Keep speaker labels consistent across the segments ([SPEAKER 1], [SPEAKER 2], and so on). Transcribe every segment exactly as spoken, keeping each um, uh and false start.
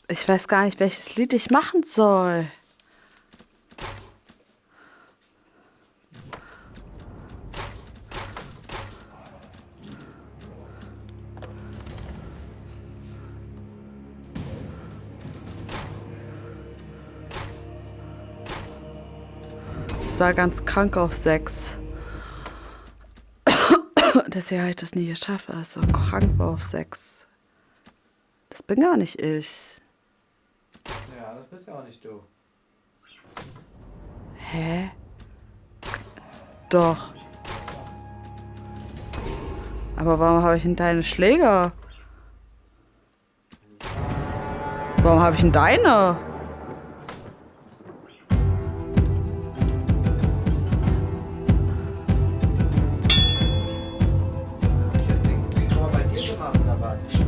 [SPEAKER 1] Ich weiß gar nicht, welches Lied ich machen soll. Ich war ganz krank auf sechs. Deswegen habe ich das nie geschafft, also krank war auf sechs. Das bin gar nicht ich.
[SPEAKER 2] Ja, das bist ja auch nicht du.
[SPEAKER 1] Hä? Doch. Aber warum habe ich denn deine Schläger? Warum habe ich denn deine?
[SPEAKER 2] Ich hätte den Score bei dir gemacht, oder was?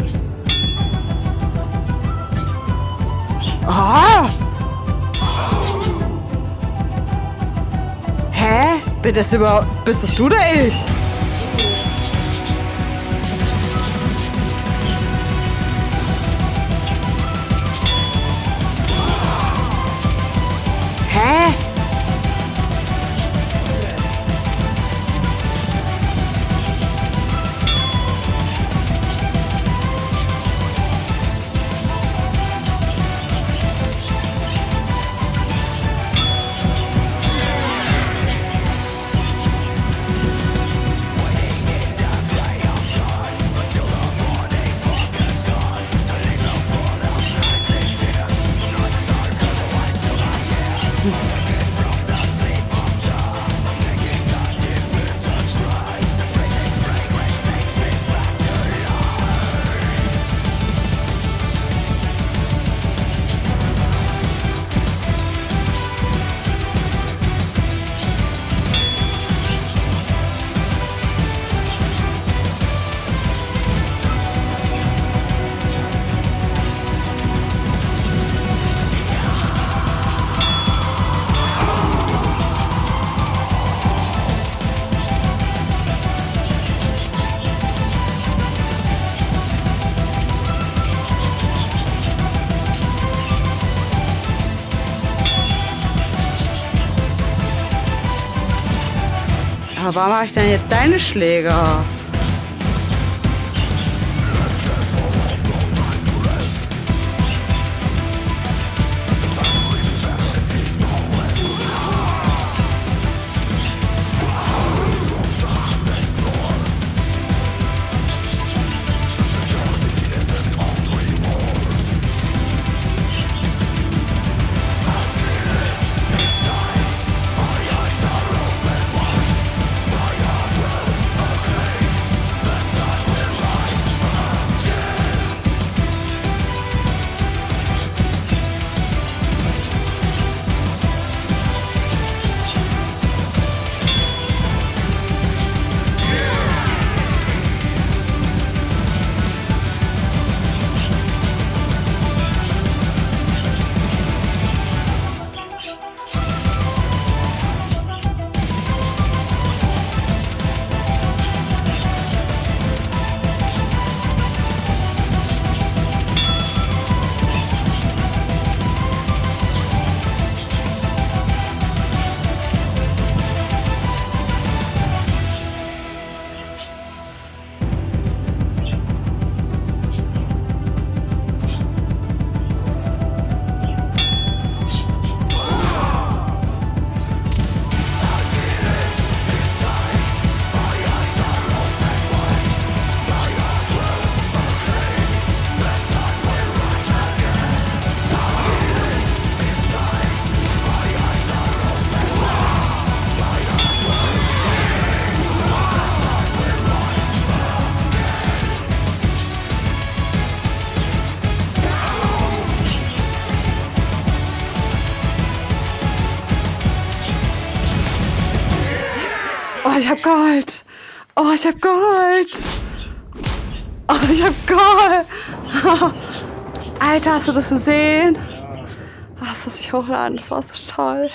[SPEAKER 1] Ah! Hä? Bin das überhaupt. Bist das du oder ich? Hä? Aber warum habe ich denn jetzt deine Schläger? Oh, ich hab Gold. Oh, ich hab Gold. Oh, ich hab Gold. Alter, hast du das gesehen? Oh, das muss ich hochladen. Das war so toll.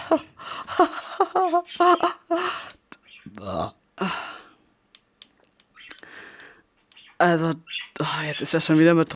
[SPEAKER 1] Also, oh, jetzt ist er schon wieder mit